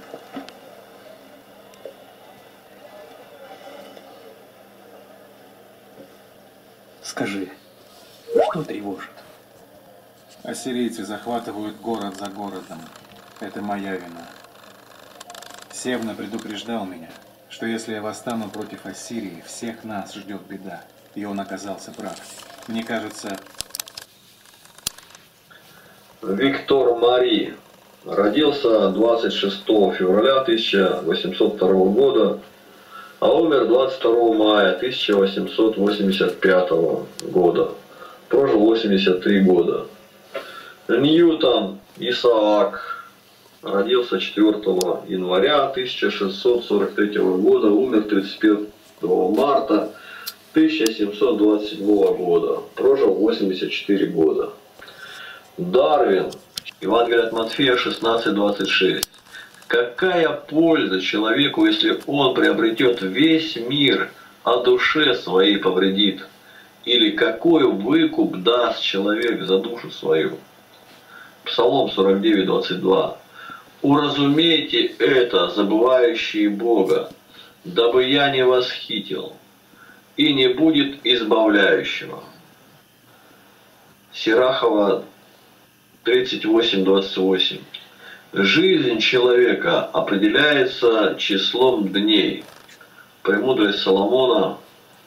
Скажи, что тревожит? Ассирийцы захватывают город за городом. Это моя вина. Севна предупреждал меня, что если я восстану против Ассирии, всех нас ждет беда. И он оказался прав. Мне кажется... Виктор Мари родился 26 февраля 1802 года, а умер 22 мая 1885 года. Прожил 83 года. Ньютон Исаак родился 4 января 1643 года, умер 31 марта 1727 года. Прожил 84 года. Дарвин, Евангелие от Матфея 16:26. Какая польза человеку, если он приобретет весь мир, а душе своей повредит? Или какой выкуп даст человек за душу свою? Псалом 49:22. Уразумейте это, забывающие Бога, дабы я не восхитил, и не будет избавляющего. Сирахова 38:28. Жизнь человека определяется числом дней. Премудрость Соломона,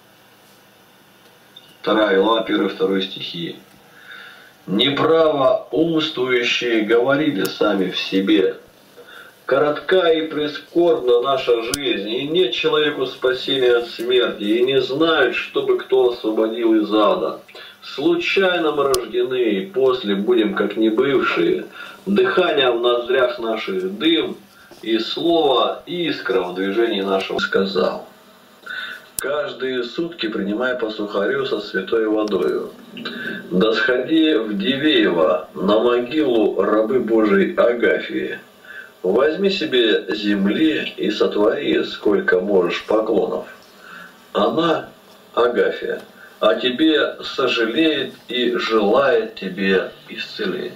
2 глава, 1-2 стихи. Неправо умствующие говорили сами в себе: коротка и прискорбна наша жизнь, и нет человеку спасения от смерти, и не знают, чтобы кто освободил из ада. Случайно мы рождены, и после будем как небывшие, дыхание в ноздрях наших дым, и слово искра в движении нашего сказал. Каждые сутки принимай по сухарю со святой водою. Да сходи в Дивеево на могилу рабы Божией Агафии. Возьми себе земли и сотвори, сколько можешь, поклонов. Она, Агафия, о тебе сожалеет и желает тебе исцеления.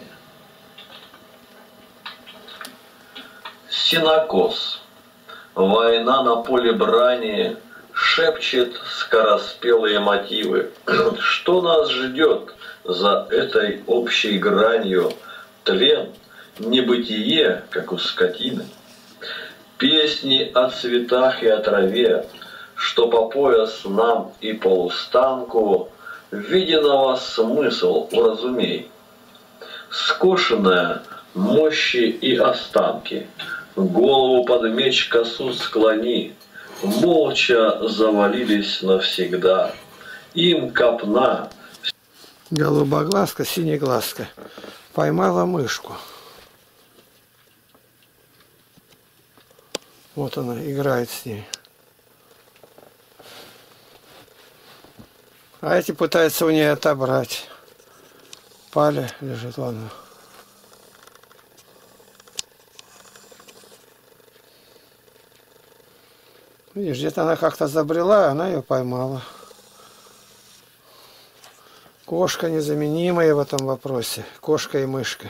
Синокос. Война на поле брани шепчет скороспелые мотивы. Что нас ждет за этой общей гранью? Тлен, небытие, как у скотины. Песни о цветах и о траве, что по пояс нам и по устанку, виденного смысл уразумей. Скошенная мощи и останки, голову под меч косу склони, молча завалились навсегда. Им копна. Голубоглазка, синеглазка поймала мышку. Вот она играет с ней. А эти пытаются у нее отобрать. Паля лежит, ладно. Видишь, где-то она как-то забрела, она ее поймала. Кошка незаменимая в этом вопросе. Кошка и мышка.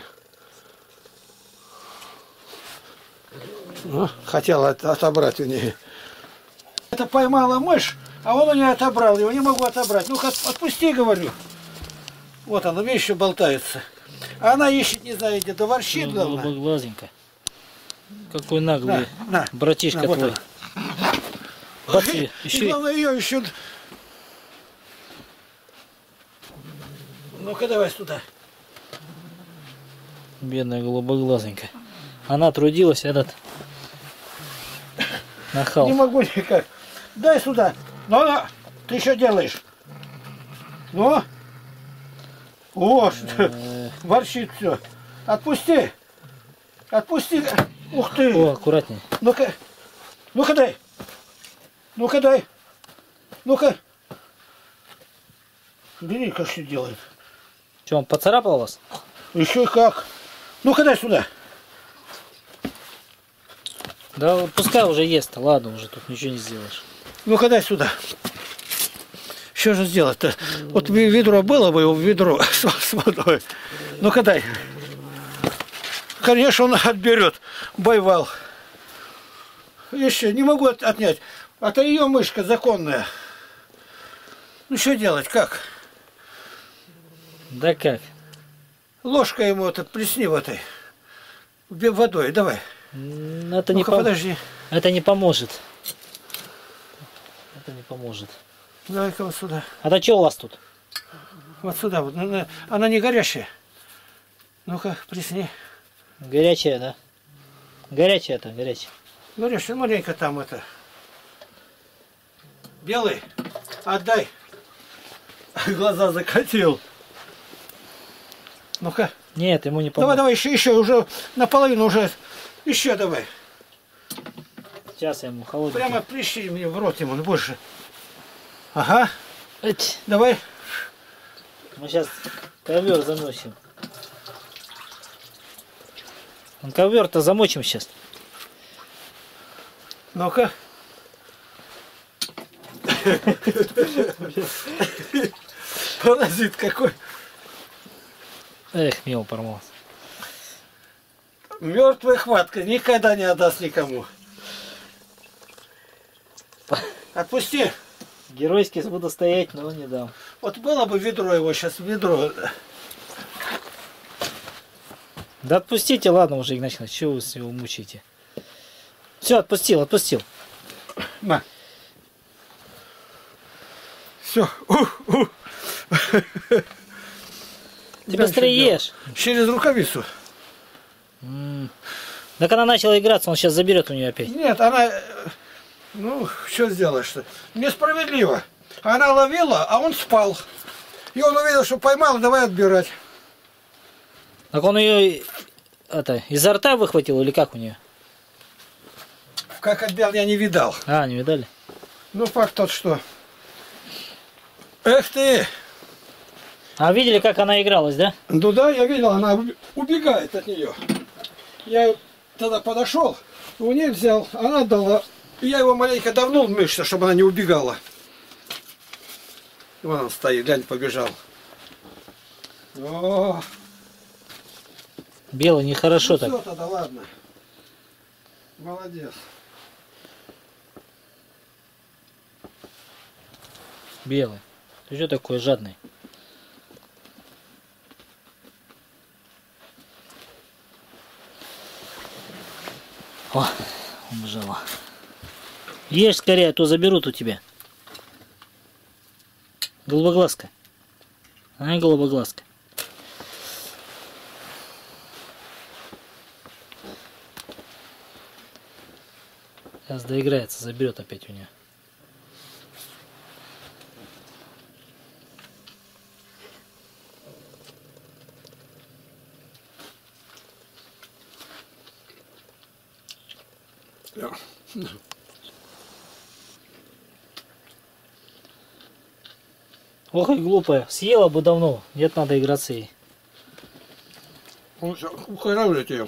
Ну, хотела отобрать у нее. Это поймала мышь, а он у нее отобрал. Его не могу отобрать. Ну-ка, отпусти, говорю. Вот она, видишь, еще болтается. А она ищет, не знаю, где-то ворщит, главное. Голубоглазенько. Какой наглый на, братишка вот твой. И главное, ее еще... Ну-ка, давай сюда. Бедная голубоглазенька. Она трудилась, этот нахал. Не могу никак. Дай сюда. Ну, ты что делаешь? Ну? Вот, ворчит все. Отпусти. Отпусти. Ух ты. О, аккуратнее. Ну-ка. Ну-ка дай. Ну-ка дай. Ну-ка. Бери, как что делает. Что, он поцарапал вас? Еще как. Ну-ка дай сюда. Да пускай уже ест, ладно, уже тут ничего не сделаешь. Ну-ка дай сюда. Что же сделать-то? Вот ведро было бы, ведро с водой. Ну-ка дай. Конечно, он отберет. Бойвал. Еще не могу отнять. Это ее мышка законная. Ну что делать, как? Да как? Ложка ему вот плесни в этой. Водой, давай. Это не Ну-ка, подожди. Это не поможет. Это не поможет. Давай-ка вот сюда. А то что у вас тут? Вот сюда. Вот. Она не горящая. Ну-ка, плесни. Горячая, да? Горячая это, горячая. Горящая, маленько там это. Белый, отдай. Глаза закатил. Ну-ка. Нет, ему не Давай, поможет. давай, еще, уже наполовину уже. Еще давай. Сейчас я ему холодненький. Прямо плещи мне в рот ему, ну больше. Ага, Эть. давай. Мы сейчас ковер заносим. Ковер-то замочим сейчас. Ну-ка. Паразит какой. Эх, мел порвался. Мертвая хватка никогда не отдаст никому. Отпусти. Геройски буду стоять, но не дам. Вот было бы ведро его сейчас, ведро. Да отпустите, ладно уже, Игнатьевич, чего вы его мучаете? Все, отпустил, отпустил. На. Все. Ты быстрее ешь. Через рукавицу. Так она начала играться, он сейчас заберет у нее опять. Нет, она... Ну, что сделаешь-то? Несправедливо. Она ловила, а он спал. И он увидел, что поймал, давай отбирать. Так он ее изо рта выхватил или как у нее? Как отбил, я не видал. А, не видали? Ну, факт тот, что... Эх ты! А видели, как она игралась, да? Ну да, я видел, она убегает от нее. Я тогда подошел, у нее взял, она отдала. И я его маленько давнул в мышцы, чтобы она не убегала. И вон он стоит, глянь, побежал. О, Белый нехорошо так. все тогда, ладно. Молодец. Белый. Ты что такой жадный? О, убежала. Ешь скорее, а то заберут у тебя. Голубоглазка. А, голубоглазка. Сейчас доиграется, заберет опять у нее. Ох и глупая. Съела бы давно. Нет, надо играться ей. Он ухоравливает ее.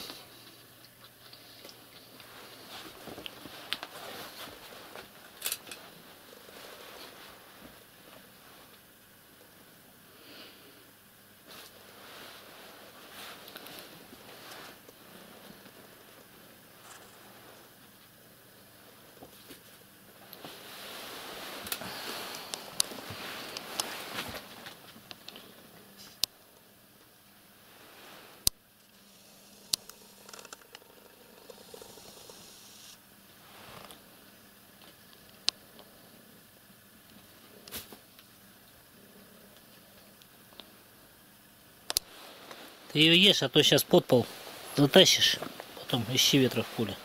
Ты ее ешь, а то сейчас под пол затащишь. Потом ищи ветра в пуле.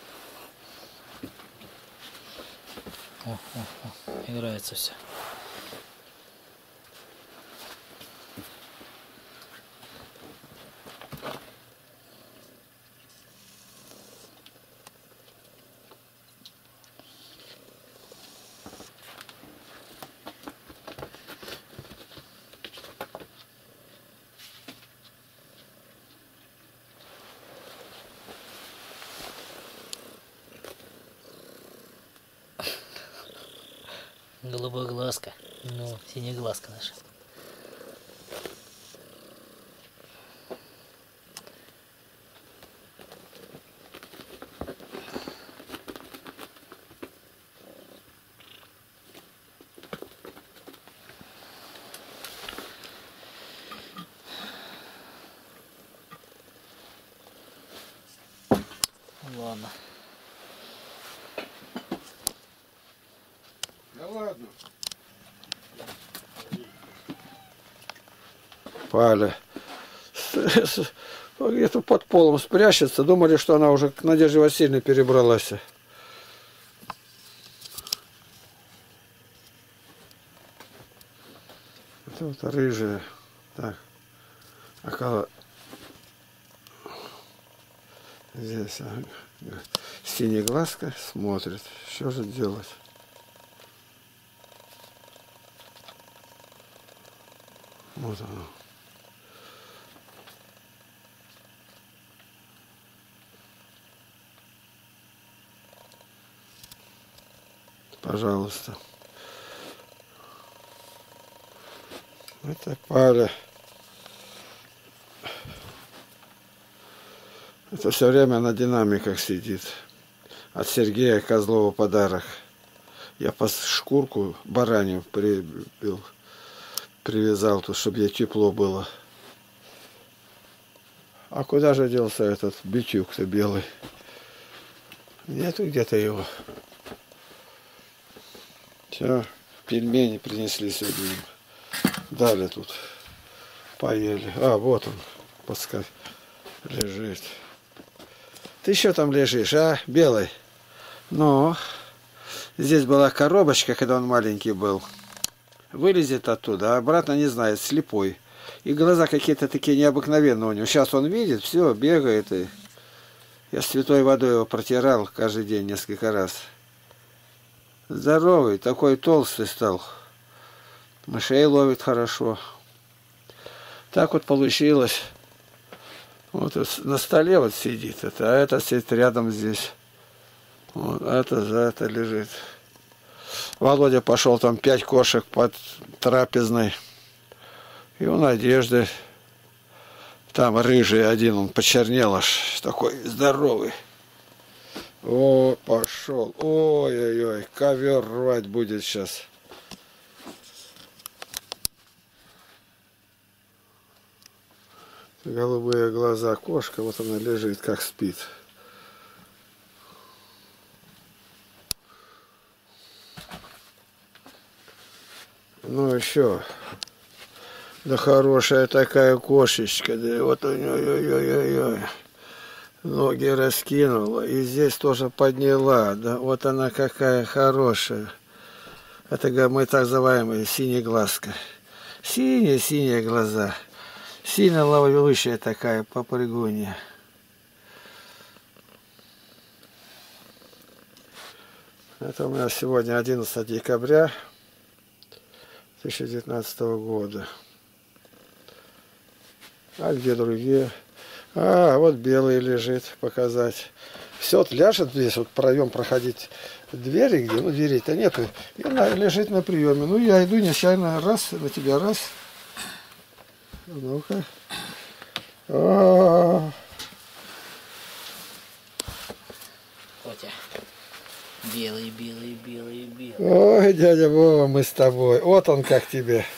О, играется все. Голубоглазка. Ну, синеглазка наша. Ладно. Да ладно. Паля. Где-то под полом спрячется. Думали, что она уже к Надежде Васильевне перебралась. Это вот рыжая. Так. Около... Здесь синеглазка смотрит. Что же делать? Вот она. Пожалуйста. Это Паля. Это все время на динамиках сидит. От Сергея Козлова подарок. Я по шкурку баранью привязал тут, чтобы ей тепло было. А куда же делся этот бичук-то белый? Нету где-то его. Все, пельмени принесли сегодня. Дали тут. Поели. А, вот он. Подсказ. Лежит. Ты еще там лежишь, а, белый? Ну, здесь была коробочка, когда он маленький был. Вылезет оттуда, а обратно не знает, слепой. И глаза какие-то такие необыкновенные у него. Сейчас он видит, все, бегает. И... Я святой водой его протирал каждый день несколько раз. Здоровый, такой толстый стал. Мышей ловит хорошо. Так вот получилось. Вот на столе вот сидит это, а это сидит рядом здесь. Вот, а это за это лежит. Володя пошел, там 5 кошек под трапезной. И у Надежды. Там рыжий один, он почернел аж, такой здоровый. О, пошел. Ой-ой-ой, ковер рвать будет сейчас. Голубые глаза, кошка, вот она лежит, как спит. Ну еще. Да хорошая такая кошечка, да вот ой-ой-ой-ой-ой. Ноги раскинула и здесь тоже подняла, да вот она какая хорошая. Это мы так называемая синеглазка. Синие глаза. Сильно ловящая такая попрыгунья. Это у меня сегодня 11 декабря 2019 года. А где другие? А, вот белый лежит, показать. Все, вот ляжет здесь, вот проем проходить двери, где, ну дверей-то нету. И она лежит на приеме. Ну я иду нечаянно, раз, на тебя раз. Ну-ка. Котя. Белый. Ой, дядя Вова, мы с тобой. Вот он как тебе.